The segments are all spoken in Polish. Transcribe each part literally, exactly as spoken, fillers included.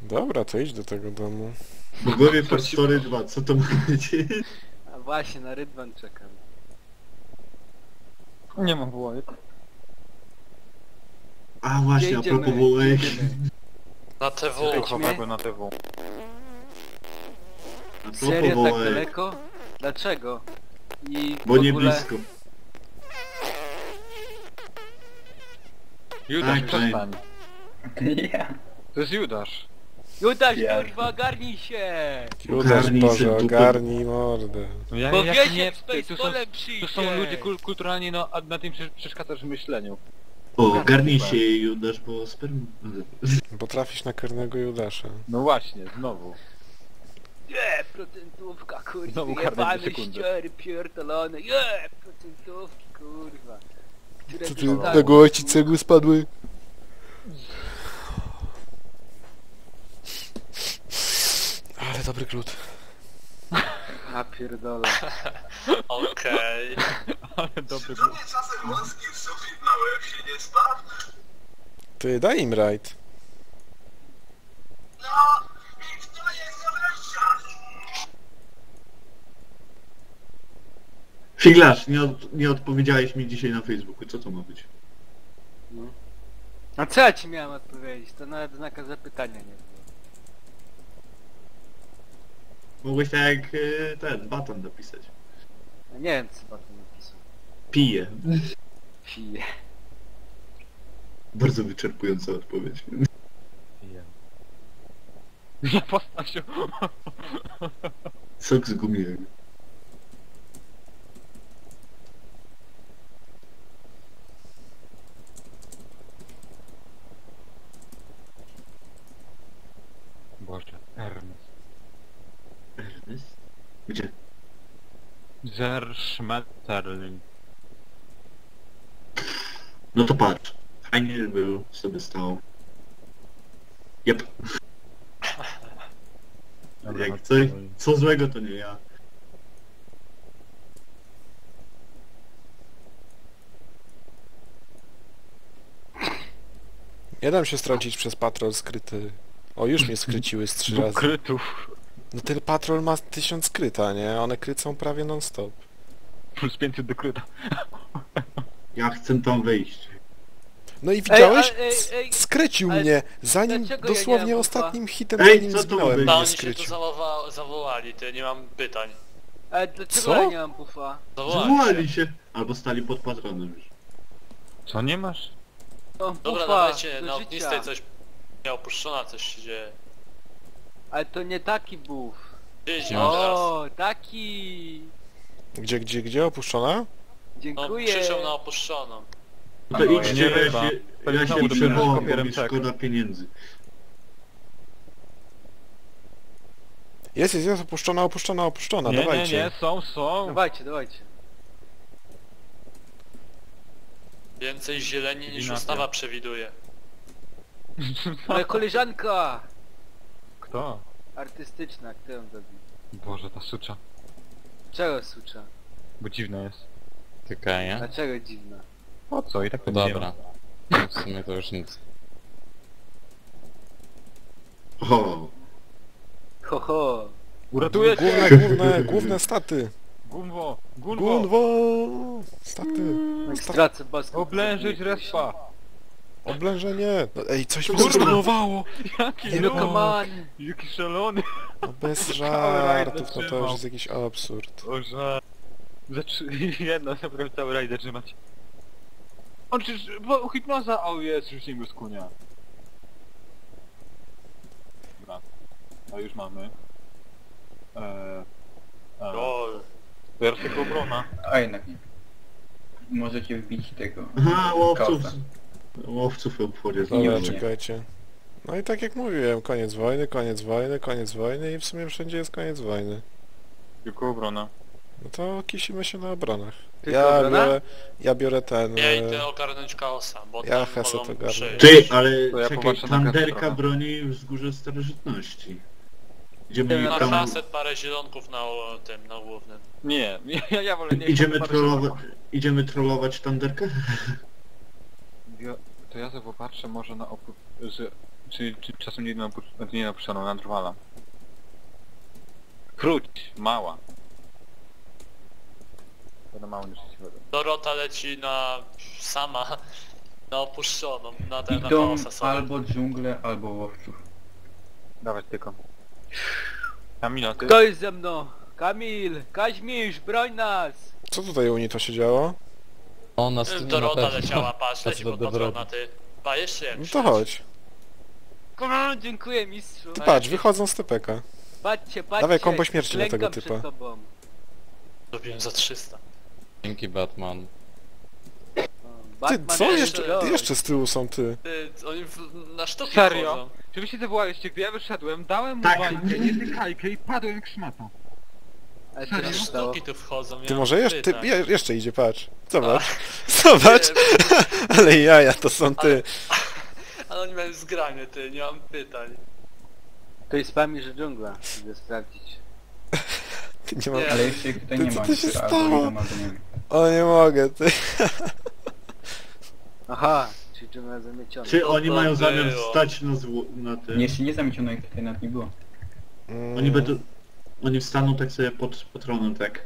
Dobra, to idź do tego domu. Bogowie Forstory dwa, co to ma być? A właśnie, na Rydwan czekam. Nie mam wołajek. A właśnie, Gdzie a idziemy? propos wołek. Gdzie idziemy? Na T W. Słuchajcie. Duchowego na T W. A propos Serio tak wołek. daleko? Dlaczego? I Bo w nie ogóle... blisko. Judasz, Tak, przestań. Ja. To jest Judasz. Judasz, Ja. kurwa, ogarnij się! Judasz, Ogarnij Boże, się, dupę. ogarnij mordę. No ja, Bo jak wiecie, nie, w to, są, Spaceballem to przyjdzie! są ludzie kul kulturalni, no a na tym prze- przeszkadzasz w myśleniu. O, garnij się Judasz, bo sperm... Bo trafisz na karnego Judasza. No właśnie, znowu. Je, procentówka, kurwa, Znowu karne dwie jebany sekundy. ściery pierdolony, je, procentówki, kurwa. Które Co by ty, tak- na głowie ci cegły spadły? Ale dobry glut. A pierdolę. Okej. Ale dobry To nie czasem wąski sufit na łeb się nie spadł? Ty, daj im rajd. No, i kto jest zawreszcza? Figlarz, nie, od, nie odpowiedziałeś mi dzisiaj na Facebooku, co to ma być? No. A co ja ci miałem odpowiedzieć? To nawet znaka zapytania nie było. Mogłeś tak jak e, ten, Batan napisać. Ja nie wiem, co Baton napisał. Piję. Pije. Bardzo wyczerpująca odpowiedź. Ja postacią. Sok z gumiego. Boże, Ernest. Ernest? Gdzie? Zerschmetterling. No to patrz. Fajnie był, sobie stał. Jep. Jak coś, co złego to nie ja. Nie dam się strącić przez patrol skryty. O, już mnie skryciły z trzy Dwóch razy. krytów. No ten patrol ma tysiąc kryta, nie? One krycą prawie non stop. Plus pięćset do kryta. Ja chcę tam wejść. No i widziałeś? Ej, a- ej, S- ej, Skrycił ale mnie, zanim dlaczego ja nie dosłownie mam ostatnim hitem Ej, zanim co to zginąłem ma być? No mnie oni się tu skrycił. zawoła zawołali, ty, nie mam pytań. Ale dlaczego Co? ja nie mam buffa? Zawołali, Zwołali się. się. Albo stali pod patronem już. Co nie masz? Mam Dobra, buffa dawajcie, do na życia. ognistej coś nie opuszczona, coś się dzieje. Ale to nie taki buff. Gdzie idziemy teraz? O, taki! Gdzie, gdzie, gdzie opuszczona? No, Dziękuję. krzyczą na opuszczoną. No to No, idźcie, nie ja ryba. się, Pewnie ja znowu się dopiero przywołam, bo kopierem mi czek. szkoda pieniędzy. Jest, jest, jest, opuszczona, opuszczona, opuszczona, Nie, nie, dawajcie. nie, są, są. Dawajcie, dawajcie. Więcej zieleni niż Winapia. ustawa przewiduje. Moja koleżanka! Kto? Artystyczna, kto ją zabił? Boże, ta sucza. Czego sucza? Bo dziwna jest. Tylko nie? Dlaczego dziwna? O co? I tak to No nie dobra. No w sumie to już nic. O, Ho ho! Uratuję cię! Główne, główne, główne staty. Gunwo! Gunwo! Gunwo! Staty. Jak stracę boską. Oblężyć to zabije respa! Oblężenie. No, ej, coś mi Kurwa. zrenowało. Jaki się. No lud! come on! Jaki szalony! No, bez żartów, no to już jest jakiś absurd. Boże... Zaczy... Jedna naprawdę cały rajd zatrzymać. On przecież... bo hipnoza! O jest, rzuciłem go z kunia. Dobra. To już mamy. Eee... eee. Lol. Teraz tylko obrona. A jednak nie. Możecie wbić tego. aha, łowców. Kasa. Łowców obchodzę. Dobra, nie. czekajcie. No i tak jak mówiłem, koniec wojny, koniec wojny, koniec wojny i w sumie wszędzie jest koniec wojny. Tylko obrona. No to kisimy się na obronach. Tylko Ja obrona? biorę, ja biorę ten... Ja e, idę ogarnąć chaosa, bo Ja tam Heset mogą ogarnę. przejść. Ty, ale To ja czekaj, popatrzę na kartę Tanderka trochę. broni wzgórze starożytności. Idziemy Na tam... Heset parę zielonków na o, tym, na głównym. Nie, ja, ja wolę nie... Idziemy parę trollować... szybko. Idziemy trollować Tanderkę? Ja, to ja sobie popatrzę może na opór... że... Czy, czy czasem nie napuszczoną, nie napuszczoną na drwala? Króć, mała. To mało niż się wodę. Dorota leci na... sama... na opuszczoną, na ten, na Idą chaosa sobie. albo dżunglę, albo łowców. Dawać tylko. Kamila, ty? Kto jest ze mną? Kamil! Kaźmisz, broń nas! Co tutaj u niej to się działo? O, na studiu na Dorota pewno. leciała, patrz, leci do pod Dowrota. patrona, ty. Pa, jeszcze jak No to chodź. Kurwa, dziękuję mistrzu. Ty patrz, wychodzą z typeka. Patrzcie, patrzcie. Dawaj kombo śmierci na klękam tego przed typa. tobą. Zrobiłem za trzysta. Dzięki Batman. Ty, Batman co? jest Jeszcze, gość. jeszcze z tyłu są ty. Ty, oni w, na sztuki Serio? wchodzą. Czy wy się zawołaliście, gdy ja wyszedłem, dałem mu Tak. bańkę, jedną kajkę i padłem jak szmata. Ale co Na się stało? sztuki tu wchodzą, Ty ja może mam jeszcze, ty, pytań. je, jeszcze idzie, patrz. Zobacz. Zobacz. Ale jaja, to są ty. Ale oni mają zgranie, ty, nie mam pytań. To jest pamięć, że dżungla. Idę sprawdzić. Ty nie mam... Nie. Ale jeszcze ich tutaj Ty, nie co ma, tu się niektóre stało? albo idą, albo nie wiem. O, nie mogę, ty. Aha, czyli dżungla zamieciona. Czy oni to mają zamiar było? wstać na zło... na tym? Nie, jeszcze nie zamieciono ich tutaj nawet nie było. Mm, Oni będą... Oni wstaną tak sobie pod patronem, tak.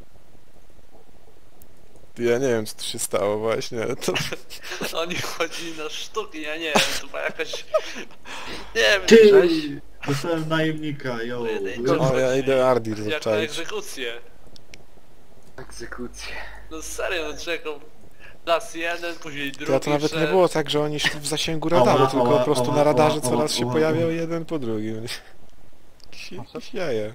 Ja nie wiem, co tu się stało właśnie. To... Oni wchodzili na sztuki, ja nie wiem, to była jakaś... Nie wiem, Ty! Cześć. Dostałem najemnika, yo. Pojedynczo. O, ja idę Ardir jak na zaczaić. egzekucję. Egzekucja. No serio, no czekam. Raz jeden, później drugi. Ja to nawet nie szedł. było tak, że oni szli w zasięgu Oła, radaru, tylko oła, po prostu oła, na radarze oła, coraz się oła, pojawiał oła. jeden po drugim. Jakieś- Jakieś jaje.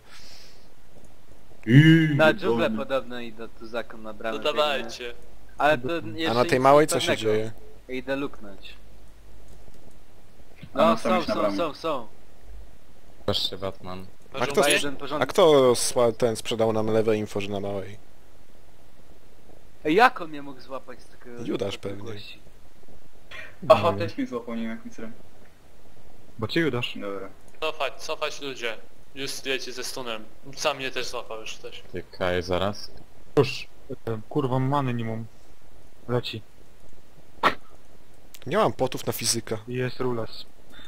Iii, Na dżunglę wolny. podobno idę tu zakon na No bramę. dawajcie. Ale to A jeszcze na tej nic małej co się pewnego. dzieje? Idę luknąć. A No no, są, są, na są, bramie. są, są. Patrzcie Batman. A Na kto Ma dżunglę? jeden A porządek. kto sła- ten sprzedał nam lewe info, że na małej? Ej, jak on mnie mógł złapać z takiego... Judasz takiej pewnie. odległości? Aha, też mi złapał, nie wiem jakim celem. Bo cię Judasz. Dobra. Cofać, cofać ludzie. Już wiecie ze stunem. Sam mnie też złapał już ktoś. Ty Kaj zaraz. Już. E, Kurwa, many nie mam. Leci. Nie mam potów na fizykę. Jest rules.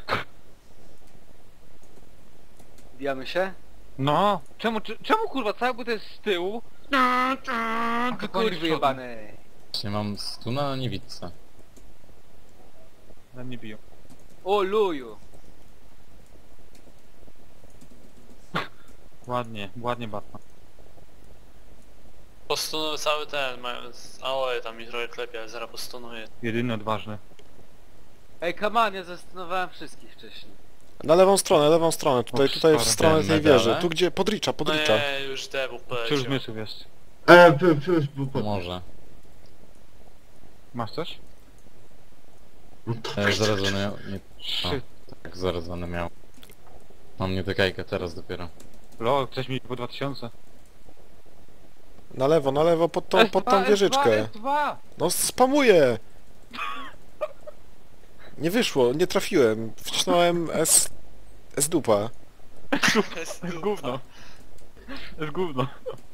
Bijamy się? No, czemu, czy- czemu kurwa cały budynk jest z tyłu? Ty kurwy jebane. Właśnie mam stuna na niewidce. Na nie biją. O luju. Ładnie, ładnie Batman. Postunuję cały ten, mając... Ałe, tam mi trochę klepie, ale zaraz postunuję. Jedyny odważny. Ej, come on, ja zastanawiałem wszystkich wcześniej. Na lewą stronę, lewą stronę. Tutaj, O, tutaj w stary. stronę Ten tej medale? wieży. Tu gdzie? Podricza, No podricza. nie, już debuch Czy poleciał. już zmysł jest? E, p, p, p, p, Może. Masz coś? No to... E, zarażony... Nie... Shit. Tak, zarażony miał. Mam nie tykajkę teraz dopiero. Lol, chcesz mi po dwa tysiące? Na lewo, na lewo, pod tą, S pod dwa, tą wieżyczkę. S dwa! No spamuję! Nie wyszło, nie trafiłem. Wcisnąłem S... S dupa. Jest Jest gówno. Jest gówno.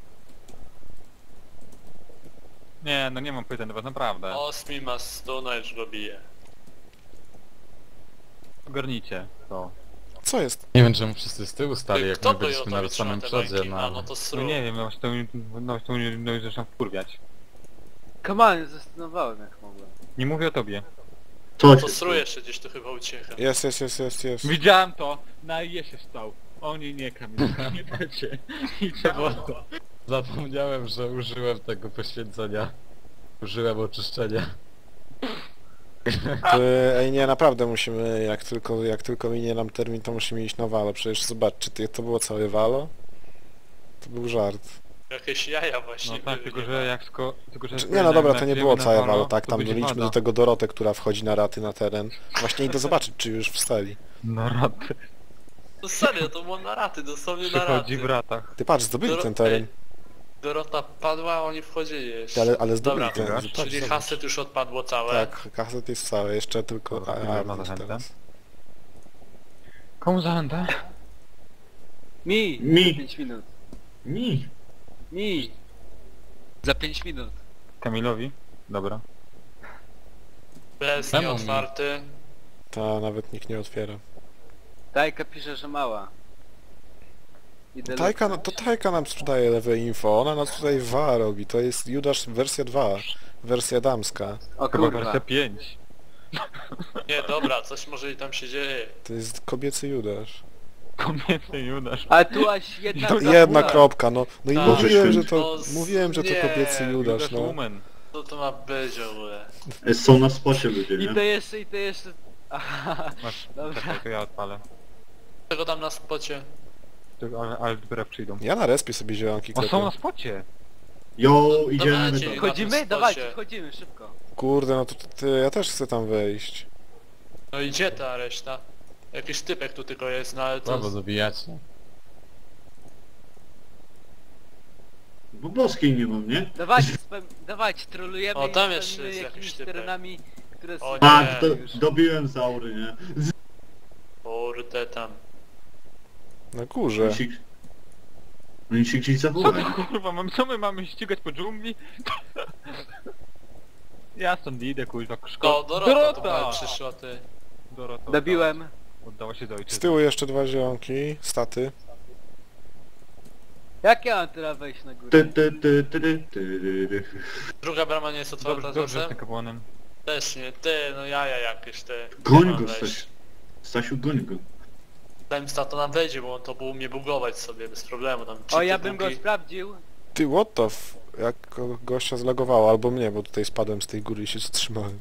Nie, no nie mam pytań do was, naprawdę. Osmi ma stuna, już go bije. Ogarnijcie to. Co jest? Nie wiem czemu wszyscy z tyłu stali, Ty, jak kto my to byliśmy na Jotowi trzyma samym te przodzie, ręki? no A, no ale... to No sru. nie wiem, no właśnie to mi, no, to mi no, już zaczynam wkurwiać. Come on, zastanawiałem jak mogłem. Nie mówię o tobie. To To cię- sru jeszcze gdzieś tu chyba uciecha. Jest, jest, jest, jest, jest. Widziałem to, na je się stał. Oni nie Kamil, nie dajcie. Idźcie wolno. Zapomniałem, że użyłem tego poświęcenia. Użyłem oczyszczenia. Ty, ej nie, naprawdę musimy, jak tylko, jak tylko minie nam termin, to musimy iść na Valo. Przecież zobaczcie, ty, to było całe Valo? To był żart. Jakieś jaja właśnie No tak, były, tylko nie że ma. jak sko... Tylko, że Znaczy, nie no dobra, to nie było całe Valo, tak, to tam będzie mieliśmy do wada. tego Dorotę, która wchodzi na raty na teren. Właśnie idę zobaczyć, czy już wstali. Na raty. No serio, to było na raty, dosłownie na Przychodzi raty. w ratach. Ty patrz, zdobyli Doro- ten teren. Dorota padła, a oni wchodzili jeszcze. Ale, ale zdobyli Dobra, ten, Czyli patrz, czyli zobacz. haset już odpadło całe. Tak, kaset jest całe, jeszcze tylko Dobra, a, dobra, a, dobra, teraz. dobra. Komu zachętę? Mi! Mi. pięć minut. Mi. Mi! Za pięć minut. Kamilowi? Dobra. Bez Czemu mi? nieotwarty. Ta nawet nikt nie otwiera. Tajka pisze, że mała. Idę Tajka, lecę. to Tajka nam sprzedaje lewe info, ona nas tutaj W A robi, to jest Judasz wersja dwa, wersja damska. O Chyba kurwa. wersja pięć. Nie, dobra, coś może i tam się dzieje. To jest kobiecy Judasz. Kobiety Judasz. A tu aż jedna No, kropka. jedna kropka, no, no i Tak. mówiłem, że Boże to, święty. mówiłem, że to Nie, kobiecy Judasz, Judasz no. Woman. Co to ma być w ogóle? E, Są na spocie ludzie, I to nie? jeszcze, i to jeszcze... Aha, Masz, Dobra. czekaj, to ja odpalę. Czego tam na spocie? To- Ale, ale dopiero jak przyjdą. Ja na respie sobie zielanki O, są na klepię. spocie! Jo, idziemy Dawajcie. tam. Na wchodzimy? tym Dawajcie, spocie. wchodzimy, szybko. Kurde, no to ty, ja też chcę tam wejść. No i gdzie ta reszta? Jakiś typek tu tylko jest, no ale to... Brawo, dobijacie. Bo boskiej nie mam, nie? Dawajcie, spam... dawajcie, trolujemy O, i tam jeszcze spamimy jest jakiś jakimiś typek. terenami, które są... O, A, nie. do, już. dobiłem z aury, nie? Kurde tam. Na górze. Oni się, oni się gdzieś Co to zawołają. kurwa, mam, co my mamy ścigać po dżungli? Ja stąd idę kurwa, O, szkoda. Dorota tu chyba przyszła, ty. Dorota. Dobiłem. Oddała się do Z ojczyzny. tyłu jeszcze dwa zielonki, staty. Jak ja mam teraz wejść na górę? Ty, ty, ty, ty, ty, ty, ty. Druga brama nie jest otwarta Dobrze, z dobrze z nosem? tym kapłanem. Też nie, ty, no jaja jakieś, ty. Goń Nie mam go, wejść. Stasiu. Stasiu, goń go. Zanim to nam wejdzie, bo on to był mnie bugować sobie bez problemu, tam trzy O, ja bym go typułki. sprawdził. Ty, what the f... Jak go- gościa zlagowało, albo mnie, bo tutaj spadłem z tej góry i się zatrzymałem.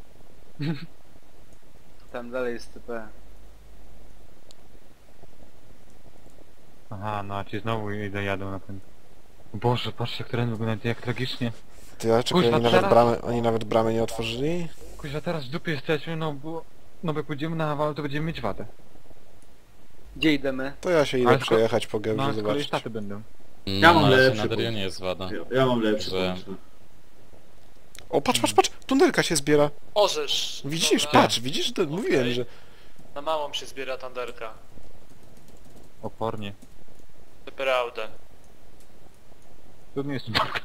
Tam dalej jest T P. Aha, no a ci znowu idę jadą na ten... Boże, patrzcie jak teren wygląda, jak tragicznie. Ty, ale czekaj, Kuźwa, oni nawet teraz- bramy, oni nawet bramy nie otworzyli? Kuźwa, teraz w dupie jesteśmy, no bo... No bo jak pójdziemy na awal, to będziemy mieć wadę. Gdzie idziemy? To ja się idę Ale tylko- przejechać po No Gebrze, a z kolei zobaczyć. staty będą. Ja No, mam na razie lepszy na Dario pomysł. nie jest wada. Ja, ja mam lepszy Że- pomysł. O, patrz, patrz, patrz! Tunelka się zbiera! Orzesz! Widzisz, Dobra. patrz, widzisz? To mówiłem, Okej. że... Na małą się zbiera tanderka. Opornie. Naprawdę. To nie jest barka.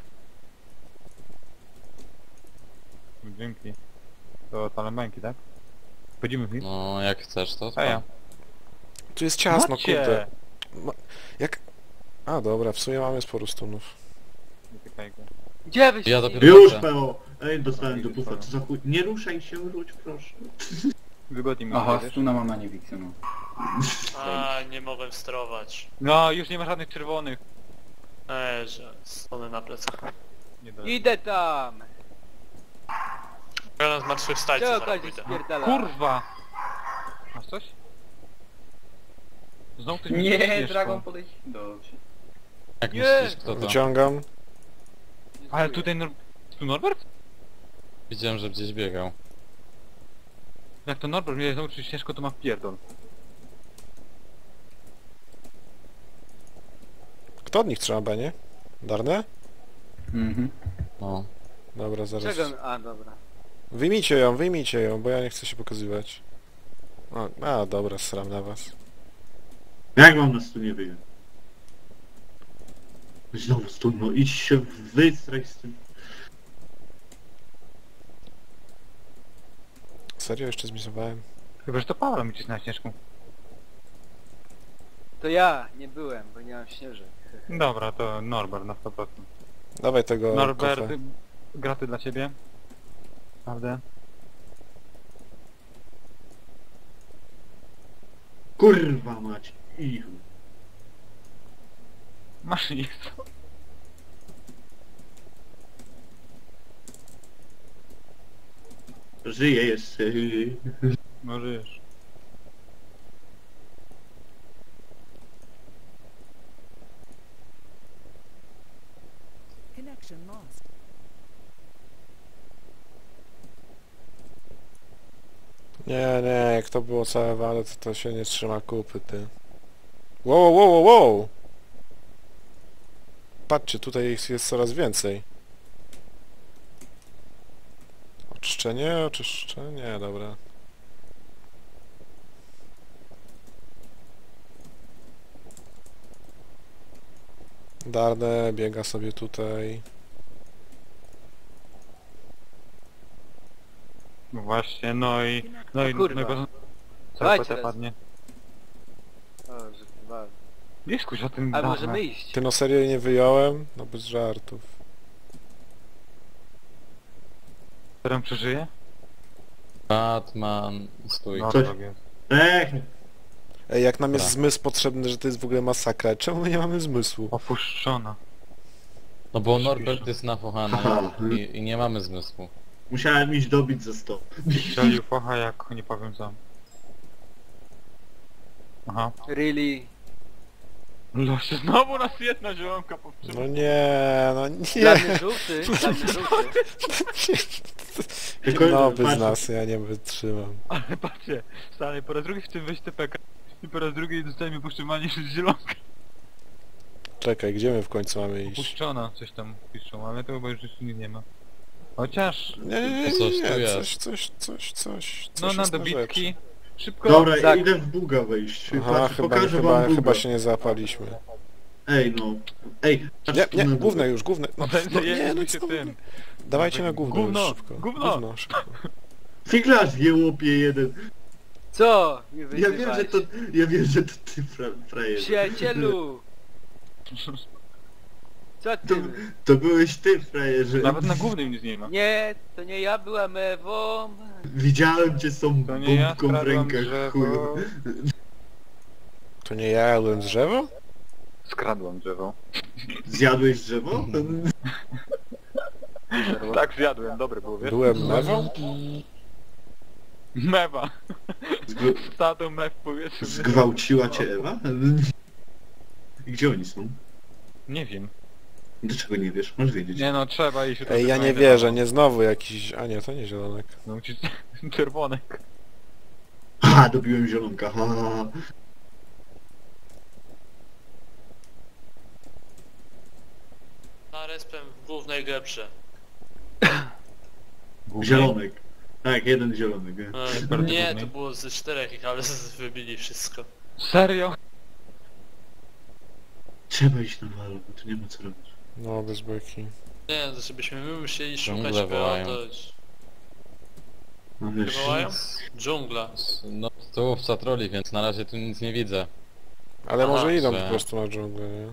Dzięki. To talemanki, tak? Wchodzimy w nich? No, jak chcesz to A ja. Tu jest ciasno, Macie! kurde. Ma... Jak... A, dobra, w sumie mamy sporo stunów. Nie tykaj go. Gdzie wy się Ja nie- dopiero- Już, Proszę. P O! Ej, dostałem do bufa, co za chuj. Nie ruszaj się, wróć proszę. Wygodnie mi Aha, wiesz? stuna mam na niewicy, no. A, nie mogłem sterować. No, już nie ma żadnych czerwonych. Eee, że stony na plecach. Nie da. Idę tam! Ja na zmartwychwstać, Czego co okazji pójdę. spierdala? Kurwa! Masz coś? Znowu ktoś mi Nie, ścieżką. Dragon podejść. Dobrze. Jak Nie. myślisz, kto to? Wyciągam. Ale tutaj Nor... Tu Norbert? Widziałem, że gdzieś biegał. Jak to Norbert mnie znowu czy ścieżko, to ma wpierdol. Kto od nich trzyma B, nie? Darne? Mhm. No. Dobra, zaraz... Czego? A, dobra. Wyjmijcie ją, wyjmijcie ją, bo ja nie chcę się pokazywać. O, a, dobra, sram na was. Jak mam na stunie wyjść? Znowu stun, no idź się wystraj z tym. Serio? Jeszcze zmisowałem? Chyba, że to Paweł mi cisnęła ścieżką. To ja nie byłem, bo nie mam śnieżek. Dobra, to Norbert na sto procent. Dawaj tego Norbert, kofę. graty dla ciebie. Prawda? Kurwa mać. Ichu. Masz ich. Żyje jeszcze. Możesz. Connection lost. Nie, nie, jak to było całe wale, to to się nie trzyma kupy, ty. Wow, wow, wow, wow! Patrzcie, tutaj ich jest coraz więcej. Oczyszczenie, oczyszczenie, dobra. Darne biega sobie tutaj. No właśnie, no i... No i... Kurwa. No i bo... Dawajcie C P T raz. padnie. O, że chyba. Nie skuś o tym A dawno. możemy iść. Ty no serio jej nie wyjąłem? No bez żartów. Którym przeżyje? Batman, stój. No, Coś- tak jest. Ech, Ej, jak nam jest Dobra. zmysł potrzebny, że to jest w ogóle masakra, czemu my nie mamy zmysłu? Opuszczona. No bo Norbert jest nafochany Aha. i, i nie mamy zmysłu. musiałem iść dobić za sto. Strzelił focha jak nie powiem co. Aha. Really? Losie, znowu nas jedna zielonka powstrzymała. No nie, no Dla nie. mnie żółty, dla mnie żółty. Tylko No bez patrz, nas, ja nie wytrzymam. Ale patrzcie, stary, po raz drugi chcę wejść T P K i po raz drugi dostajemy powstrzymanie przez zielonkę. Czekaj, gdzie my w końcu mamy iść? Opuszczona, coś tam piszą, ale to chyba już nic nie ma. Chociaż... Nie, nie, nie, Coś nie, tu nie, jest. coś, coś, coś, coś, coś No na jest rzecz. dobitki. Szybko. Dobra, Tak. idę w buga wejść. Aha, Patrz, chyba, pokażę chyba, wam buga. chyba się nie załapaliśmy. Ej no. Ej, patrz Nie, tu nie, na główne buga. już, główne. No, Ten no, nie, nie, no się co wy? tym. Dawajcie na gówno Gówno, już szybko. gówno. Gówno, szybko. Figlarz wie łopie jeden. Co? Nie Ja wyzywaj. wiem, że to, ja wiem, że to ty fra, frajer. Przyjacielu! Co To, ty? to byłeś ty frajerze. Nawet na głównym nic nie ma. Nie, to nie ja byłam Ewą. Widziałem cię z tą To nie ja bombką w skradłam rękach, drzewo. chuju. To nie ja jadłem drzewo? Skradłam drzewo. Zjadłeś drzewo? Tak zjadłem, dobre było, wiesz? Byłem mewą? Mewa. Zgw Stadą mew w powietrzu. zgwałciła cię Ewa? I gdzie oni są? Nie wiem. Dlaczego nie wiesz? Masz wiedzieć. Nie no, trzeba iść. Ej, ja nie wierzę, nie znowu jakiś... A nie, to nie zielonek. No musisz... Czerwonek. Ha, dobiłem zielonka, ha, ha, ha. Na respem w głównej geprze. Zielonek. Tak, jeden zielonek. nie? E, Bardzo nie, głównej. to było ze czterech ich, ale z- wybili wszystko. Serio? Trzeba iść na walo, bo tu nie ma co robić. No, bez beki. Nie, to żebyśmy my musieli szukać Dżungle wołają. to... No Nie wiesz, wołają? Dżungla. No tu w Satroli, więc na razie tu nic nie widzę. Ale Aha, może idą że- po prostu na dżunglę, nie?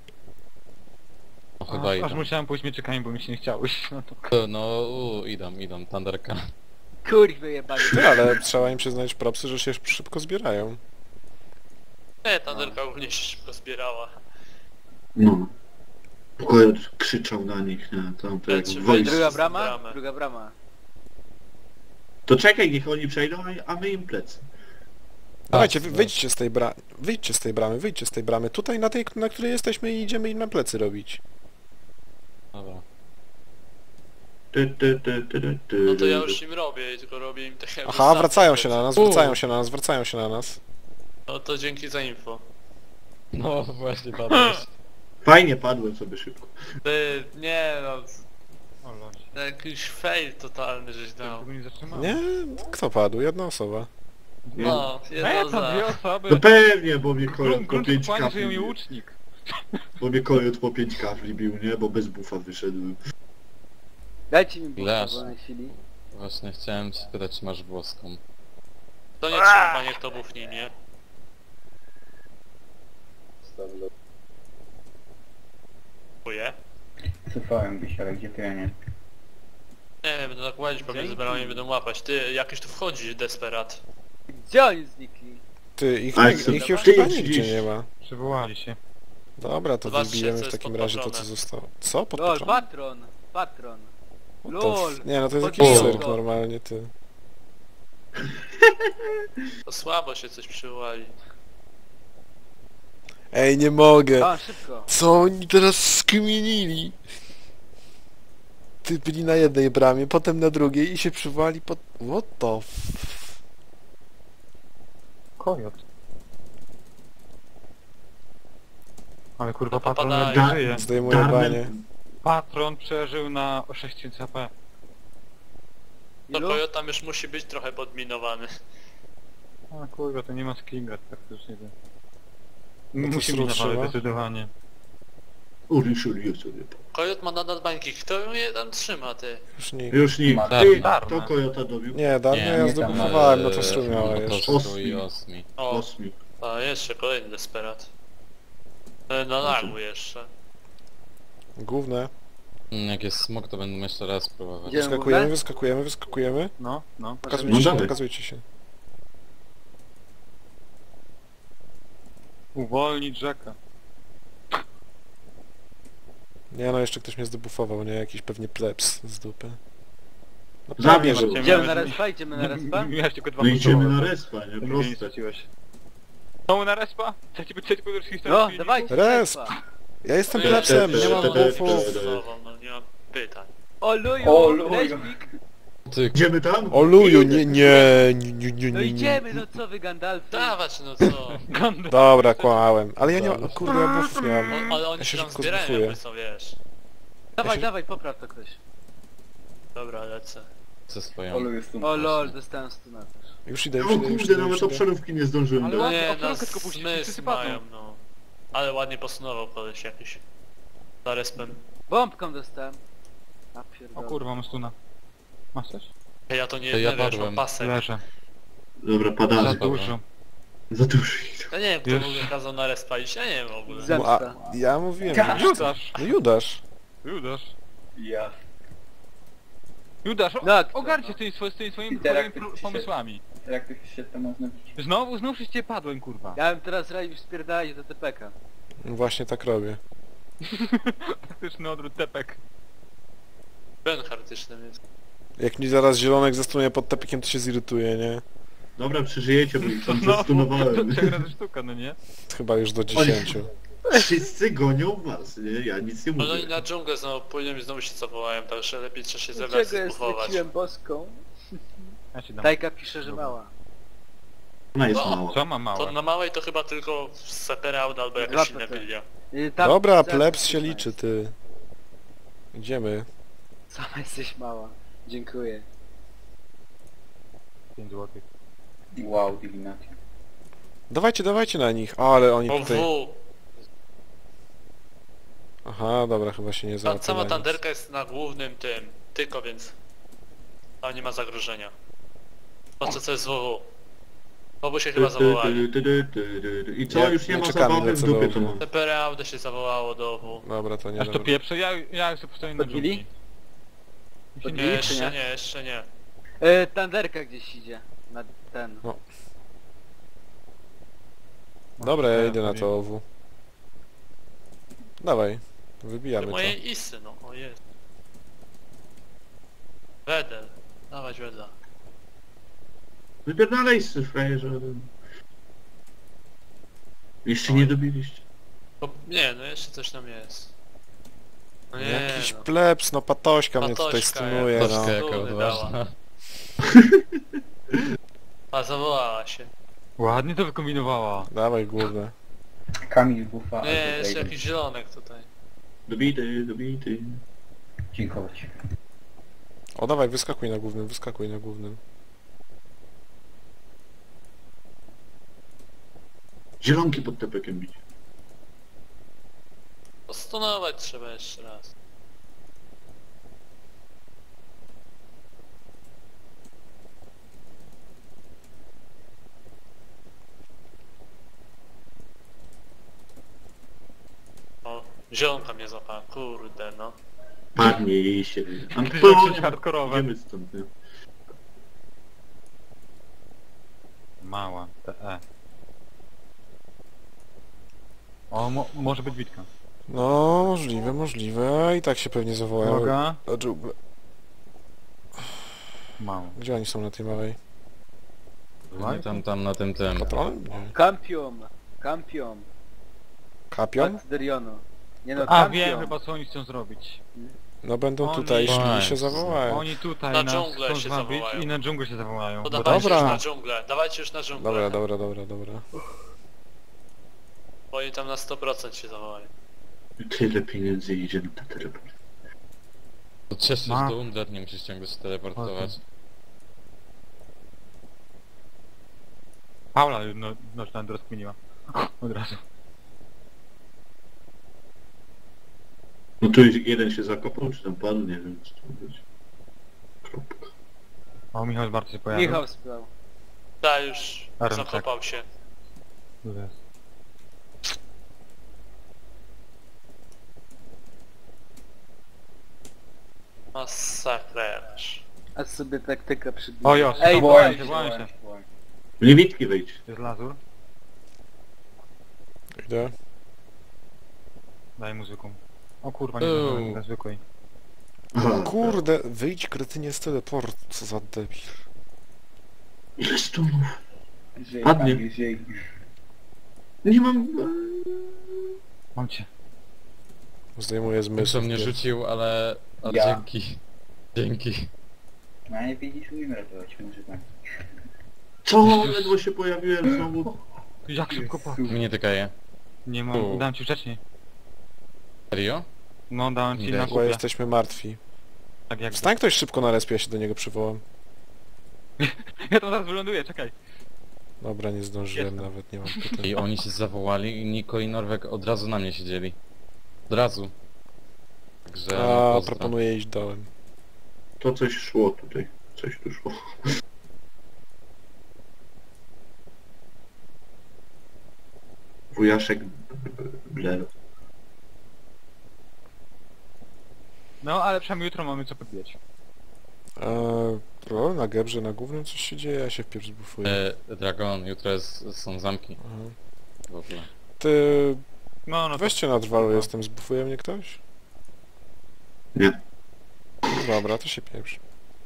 No chyba Aż, aż idą. musiałem pójść mieczykami, bo mi się nie chciało iść. No to... No u, idą, idą, Thunderka. Kurwy jebany. Ty, ale trzeba im przyznać propsy, że się szybko zbierają. Nie, Tanderka ogólnie się szybko zbierała. no. Pokoju krzyczał na nich, nie? Tam to jak Lecz wojsk. Druga z brama? bramę. Druga brama. To czekaj, niech oni przejdą, a- a my im plecy. Dawajcie, Tak, wy, wyjdźcie z tej bramy, wyjdźcie z tej bramy, wyjdźcie z tej bramy. Tutaj na tej, na której jesteśmy i idziemy im na plecy robić. Dobra. Ty, ty, ty, ty, ty, ty. No to ja już im robię, tylko robię im tak jakby Aha, sam wracają plecy. się na nas, wracają się na nas, wracają się na nas. No to dzięki za info. No właśnie padłeś. Fajnie padłem sobie szybko. Ty, nie no, O losie. to jakiś fail totalny żeś To dał. tego nie zatrzymałem. Nie? Kto padł? Jedna osoba. No, Nie, jedna to za... dwie osoby. No pewnie, bo mnie Grunt, kojot po grunt pięć wpłanie, że ją kafli je bił. łucznik. Bo mnie kojot po pięć kafli bił, nie? Bo bez bufa wyszedłem. Dajcie mi busta, Glasz. bo na sili. Właśnie chciałem się pytać, czy masz włoską. To nie trzeba, niech to buchnie, nie? Dziękuję. Cofałem byś, ale gdzie to ja nie? Nie wiem, będę tak łazić pomiędzy Dzięki. bramami, będą łapać. Ty, jakiś tu wchodzi desperat. Gdzie oni znikli? Ty, ich, Ale nie, co, ich już ty chyba już nigdzie dziś- nie ma. Przywołali się. Dobra, to Zobaczcie, wybijemy co w jest takim pod razie to, co patronem. zostało. Co? Pod Lol, patronem? patron. Patron. What the Lol. f- Nie, no to jest jakiś Podbiłem cyrk go. normalnie, ty. To słabo się coś przywołali. Ej, nie mogę! A, szybko. Co oni teraz skminili? Ty byli na jednej bramie, potem na drugiej i się przywołali pod... What the f... Kojot. Ale kurwa No patron popadają. nie żyje. Zdejmuję Darmen- banie. Patron przeżył na sześć tysięcy H P. To Ilu? Kojot tam już musi być trochę podminowany. A kurwa, to nie ma sklinga praktycznie. No to Musimy srób naprawdę trzeba. zdecydowanie. Uryszulił sobie. Kojot ma nadal bańki, kto mnie tam trzyma, ty? Już nie. Już nie. Ma- Ty, Darma. to Kojota dobił. Nie, Darmo Nie, ja nie, tam, zdobufowałem, no to Eee, strumiała po jeszcze. prostu i osmi. O, Osmi. a jeszcze kolejny desperat. E, Na lagu jeszcze. Główne. Mm, Jak jest smok, to będę jeszcze raz próbować. Gdzie? Wyskakujemy, Główne? wyskakujemy, wyskakujemy. No, no. Pokazujcie No się, dawaj. pokazujcie się. Uwolnić rzekę. Nie no, jeszcze ktoś mnie zdebufował, nie? Jakiś pewnie plebs z dupy. No Zabij pewnie, go. że... Idziemy na respa, idziemy na respa? Miałeś tylko dwa No idziemy kontrole. na respa, nie? To mnie nie Proste. straciłeś. Znowu na respa? Chcecie być trzeci podróż historii? No, dawajcie na Resp! respa. Ja jestem Nie, plebsem, te- nie mam te- te- buffów. te- Słową, no nie mam pytań. O O, luju, luju. respik. Ty, Idziemy tam? O luju, nie, nie, nie, nie, nie, No nie, nie. idziemy, no co wy Gandalfy? Dawać, no co? Gandalf. Dobra, kłamałem. Ale ja nie mam, kurde, ja buffów nie mam. O, ale oni Ja się się tam szybko zbierają, zbufuję. jakby są, wiesz. Dawaj, się- dawaj, popraw to ktoś. Dobra, lecę. ze swoją. Olu jest tu. O lol, dostałem stuna też. Już idę, O już idę, już kurde, idę, nawet już idę. obszarówki nie zdążyłem Ale dać. ładnie, Nie, obszarówkę nas tylko puścić, wszyscy zmysł padną. mają, no. Ale ładnie posunował koleś jakiś. Za respem. Bombką dostałem. A O pierdolę. kurwa, mam stuna. Masz coś? Ej, Ja to nie To ja jestem, wiesz, padłem. mam pasek. Leżę. Dobra, Za padamy. Dobra. dużo. Za dużo. Ja nie wiem, kto Już. w ogóle kazał na respa iść, ja nie wiem w ogóle. Za- No, a, ja mówiłem, że... Judasz! No Judasz. Judasz! Ja. Judasz, o, Tak, ogarncie no. z tymi, swo- z tymi swoimi Interaktyw swoimi się- pomysłami. Jak to się to można bić? Znowu, znów wszyscy padłem, kurwa. Ja bym teraz radził spierdalać do T P K. No właśnie tak robię. Taktyczny odwrót tepek. Benhartycznym jest. Jak mi zaraz zielonek zastunie pod tepikiem, to się zirytuje, nie? Dobra, przeżyjecie, bo ich tam No, zastunowałem. to trzech razy sztuka, no nie? Chyba już do dziesięciu. Wszyscy gonią was, nie? Ja nic nie Ale oni mówię. na dżunglę znowu później znowu się zawołają, także lepiej trzeba się zebrać Dlaczego i ja zbuchować. straciłem boską? Ja ci dam. Tajka pisze, że mała. Ona jest No, mała. Co ma To małe? na małej to chyba tylko Seperauda albo Dwa jakaś inna P T. bilia. Y, tam- Dobra, za- plebs się sama liczy, jest. ty. Idziemy. Sama jesteś mała. Dziękuję. pięć złotych. Wow, Divinati. Dawajcie, dawajcie na nich. O, ale oni O tutaj... W! Aha, dobra, chyba się nie Ta załapie cała na nic. tanderka jest na głównym tym, tylko więc tam nie ma zagrożenia. Patrzę co jest w W. Obu się chyba zawołali. Ty, ty, ty, ty, ty. I co, Nie, już nie nie ma czekamy, zabawy w lecę dupie do to obu. mam. Seperauda się zawołało do W. Dobra, to nie Aż to dobra. pieprze, ja, ja już sobie postawię na Podbili? dżungli. Mi się Nie, Nie, nie... czy jeszcze nie? nie, jeszcze nie. E, Tanderka gdzieś idzie. Na ten. Dobra, ja idę na to O W. Dawaj, wybijamy to. Moje isy, no, o jest. Wedel, dawać wedla. Wypierdalaj z frajerze. Jeszcze nie dobiliście. O, nie, no jeszcze coś tam jest. No nie, Jakiś no. plebs, no patośka mnie tutaj Patośka, stunuje, jak- no. Troszkę jaka Stół odważna. A zawołała się. Ładnie to wykombinowała. Dawaj główne. Kamil Bufa. Nie, albo jeszcze Raven. jakiś zielonek tutaj. Dobity, dobity. Dziękować. O, dawaj, wyskakuj na głównym, wyskakuj na głównym. Zielonki pod tepekiem bić. Postunować trzeba jeszcze raz. O, zielonka mnie złapała, kurde no. Padnie jej się. A Ty to- rzeczy hardkorowe. Idziemy stąd, nie? Mała, T E. O, mo może być bitka. No, możliwe, możliwe. I tak się pewnie zawołają. Uwaga. Do dżungli. Mało. Gdzie oni są na tej małej? Nie tam, tam na tym tym. Patronem? Nie. Kampion. Kampion. Kapion? Od Derionu. Nie no, A kampion. wiem chyba co oni chcą zrobić. No będą Oni- tutaj szli i Fajnie. się zawołają. Oni tutaj Na nas dżunglę chcą się zwabić zawołają. i na dżunglę się zawołają. To bo dawajcie dobra. już na dżunglę, dawajcie już na dżunglę. Dobra, dobra, dobra, dobra. Bo oni tam na sto procent się zawołają. Tyle pieniędzy idzie na te teleport. To ciesz się, Ma. że do Undar nie musisz ciągle się teleportować. Paula no, no tam rozkminiła. Od razu. No tu jeden się zakopał, czy tam padł, nie wiem co to być. Kropka. O, Michał bardzo się pojawił. Michał sprał. Ta już Arem, zakopał się. Tu jest. Masakracz. A sobie taktyka przybił. O, jo, Ej, wołałem boję się, się. wołałem się. W niewidki wejdź. Jest Lazur. Idę. Daj mu zwykłą. O kurwa, nie Uuu. zdążyłem, zwykłej. Aha, Kurde, wyjdź kretynie z teleportu, co za debil. ile stunów? Żyj, Padnie. Kamil, żyj. Nie mam... Mam cię. Zdejmuję zmysł. Muszę mnie rzucił, ale... ale Ja. dzięki. Dzięki. No ale widzisz, umiem ratować, może tak. Co? Ledwo się pojawiłem znowu. Jak szybko po... Mnie tykaje. Nie mam, U. dałem ci wcześniej. Serio? No, dałem ci Widać. na Chyba kupie. jesteśmy martwi. Tak jak... Wstań ktoś szybko na respie, ja się do niego przywołam. Ja tam zaraz wyląduję, czekaj. Dobra, nie zdążyłem Jestem. nawet, nie mam I pytań. oni się zawołali i Niko i Norwek od razu na mnie siedzieli. Od razu. Także... A, pozdro. proponuję iść dołem. To coś szło tutaj. Coś tu szło. Wujaszek Bler. No, ale przynajmniej jutro mamy co podbijać. Eee, o, na Gebrze, na głównym coś się dzieje, ja się wpierw zbufuję. E, Dragon, jutro jest, są zamki Aha. w ogóle. Ty, No, no to... weźcie na drwalu, jestem, zbufuje mnie ktoś? Nie. Dobra, to się pieprz.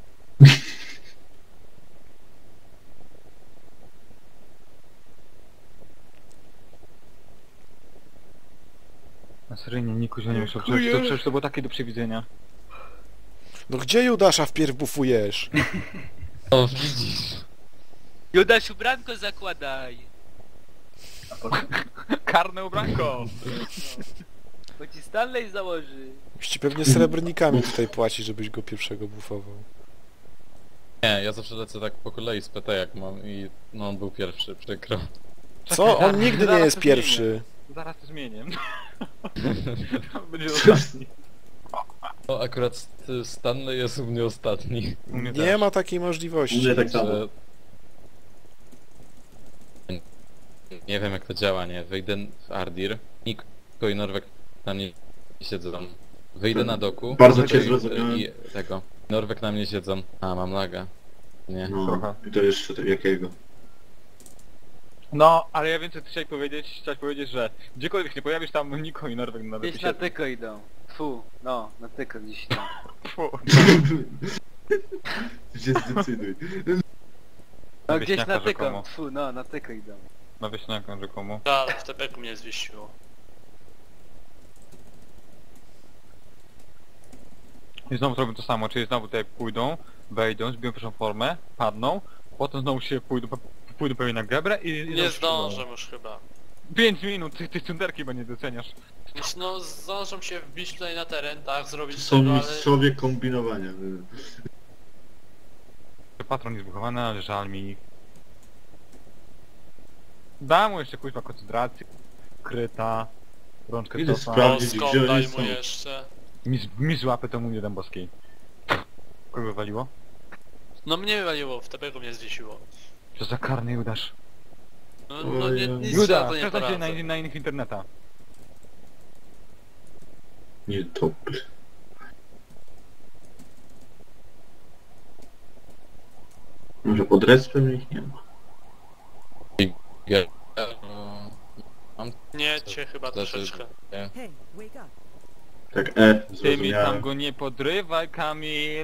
Na seryjnie Niku się nie myślał, przecież to, przecież to było takie do przewidzenia. No gdzie Judasza wpierw bufujesz? O, widzisz. Judasiu, branko zakładaj. A potem... Karne ubranko! Bo ci Stanley założy. Już ci pewnie srebrnikami tutaj płaci, żebyś go pierwszego bufował. Nie, ja zawsze lecę tak po kolei z P T jak mam i no on był pierwszy, przykro. Co? On nigdy nie zaraz jest to pierwszy. Zaraz to zmienię. Będzie ostatni. No akurat St- Stanley jest u mnie ostatni. U mnie Nie też. ma takiej możliwości. Nie tak samo. Że... Nie wiem jak to działa, nie? Wyjdę w Ardir, Niko i Norwek na mnie siedzą. Wyjdę na doku. Bardzo cię i- zrozumiałem. i tego. Norwek na mnie siedzą. A, mam laga. Nie. No, i to jeszcze to jakiego? No, ale ja więcej chciałem powiedzieć, chciałeś powiedzieć, że gdziekolwiek nie pojawisz tam Niko i Norwek na Gdzieś na tyko idą. Tfu, no, na tyko gdzieś tam. Gdzie zdecyduj. No Na gdzieś na wieśniaka tyko, rzekomo. tfu, no, na tyko idą. Na wieśniaka rzekomo. Ale w tepeku mnie zwiesiło. I znowu zrobią to samo, czyli znowu tutaj pójdą, wejdą, zbiją pierwszą formę, padną, potem znowu się pójdą, pójdą pewnie na Gebrę i... i Nie znowu się zdążę już chyba. pięć minut, ty, ty cunderki bo nie doceniasz. Znaczy, no zdążą się wbić tutaj na teren, tak, zrobić Są tego, ale... mistrzowie kombinowania. Patron jest zbuchowany, ale żal mi. Dam mu jeszcze kuźwa koncentrację, kryta, rączkę Idę cofa. sprawdzić, Polską gdzie daj oni mu są. jeszcze. Mi, z- mi złapy to mu nie dam boskiej. Kogo wywaliło? No mnie waliło, w tepeku mnie zwiesiło. Co za karny Judasz. No, no nie, Ojej. nic Juda, na to nie przestań się poradzę. na, na innych interneta. Nie top. Może pod respem ich nie ma. Ja, no, mam Nie, cię chyba Znaczy- troszeczkę. Hey, wake up. Tak E, Ty mi tam zrozumiałem. go nie podrywaj, Kamil.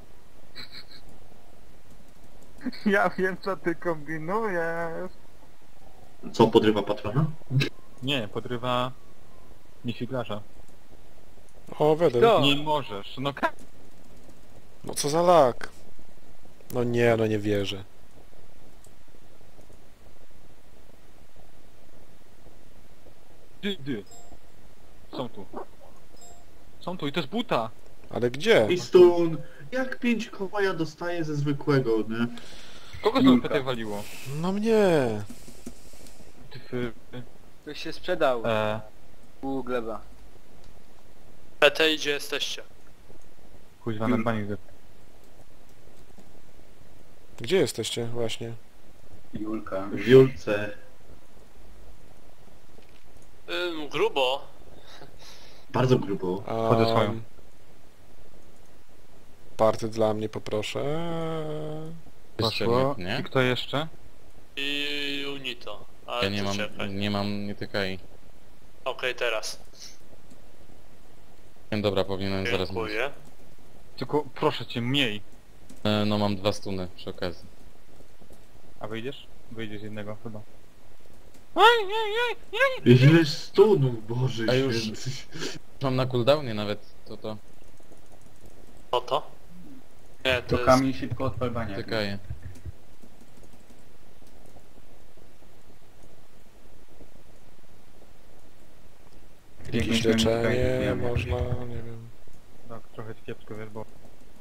Ja wiem co ty kombinujesz. Co podrywa patrona? Nie, podrywa... niefiglarza. O, wiadomo. Kto? Nie możesz, no ka... No co za lak? No nie, no nie wierzę. Dy, dy. Są tu. Są tu i to jest buta. Ale gdzie? I stun. Jak pięć koła ja dostaję ze zwykłego, nie? Kogo znowu Julka. P T waliło? No mnie. Ty, fy, Ktoś się sprzedał e, u gleba. P T, gdzie jesteście? Kuźwa na banik. Gdzie jesteście właśnie? Julka. W Julce. Ym, grubo. Bardzo grubo. Chodzę swoją. Um, party dla mnie poproszę. Jeszcze Poszło. nie, nie? I kto jeszcze? I Unito. Ale Ja nie to mam, czekaj. nie mam, nie tykaj. Okej, teraz. Dobra, powinienem zaraz mieć. Dziękuję. Tylko proszę cię, mniej. E, no mam dwa stuny przy okazji. A wyjdziesz? Wyjdziesz jednego chyba. Ile stunów, Boże A już- święty. Mam na cooldownie nawet, to to Co to? Nie, to To jest... kamień szybko odpal baniak. tykaje. Jakieś leczenie można, nie wiem. Tak, trochę kiepsko wiesz, bo...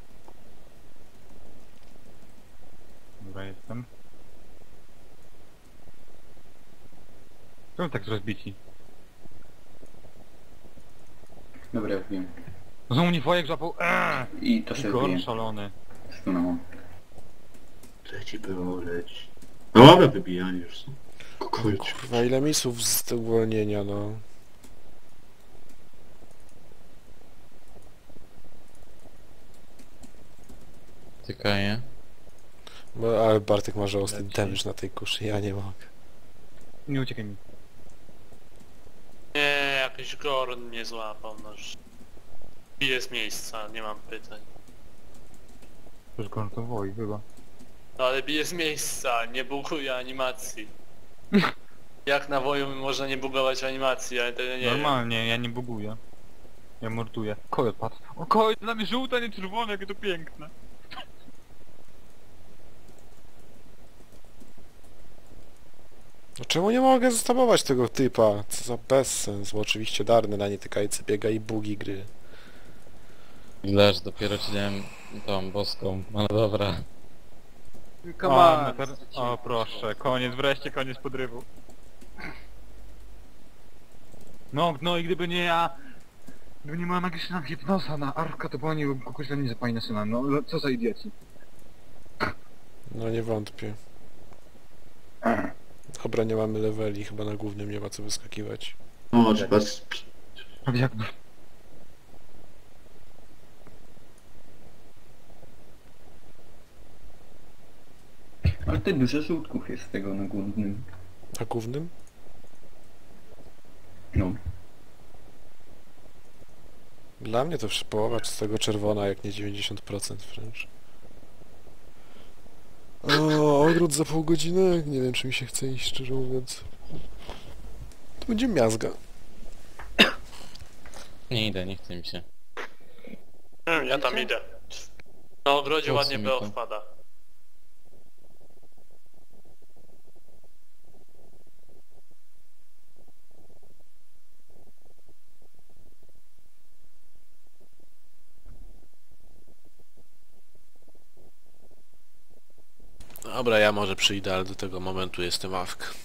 Dobra, jestem. Czemu tak rozbici? Dobra, wiem. Znowu mnie wojek złapał. Eee! I to sobie Igor wiem. szalony. No. Leci było, leci. No dobra, wybijanie już są. Kończ. Kurwa, ile misów z uwolnienia, no. Tykaje. Bo, ale Bartek ma żałosny Leci. damage na tej kuszy, ja nie mogę. Nie uciekaj mi. Nie, jakiś Gorn mnie złapał, no już. Bije z miejsca, nie mam pytań. Już go to woi, chyba. No ale bije z miejsca, nie buguje animacji. Jak na woju można nie bugować animacji, ale to ja nie wiem. Normalnie, ja nie buguję. Ja morduję. Kojot padł. O, kojot dla mnie żółte, a nie czerwone, jakie to piękne. No czemu nie mogę zostabować tego typa? Co za bezsens, bo oczywiście Darny na nietykajce biega i bugi gry. Leż, dopiero ci dałem tą boską, ale dobra. Come O, on. meter... o proszę, koniec, wreszcie koniec podrywu. No, no i gdyby nie ja... Gdyby nie moja magiczna hipnoza na Arka, to była nie kogoś nie zapali na syna. No, no co za idioci. No nie wątpię. Dobra, nie mamy leveli, chyba na głównym nie ma co wyskakiwać. O, trzeba sp... Ale jakby... Ale tutaj dużo żółtków jest z tego na głównym. Na głównym? No. Dla mnie to już połowa z tego czerwona, jak nie dziewięćdziesiąt procent wręcz. O, ogród za pół godziny? Nie wiem, czy mi się chce iść, szczerze mówiąc. To będzie miazga. Nie idę, nie chce mi się. Hmm, ja tam idę. Na ogrodzie Po co ładnie mi B O to? wpada. Dobra, ja może przyjdę, ale do tego momentu jestem awk.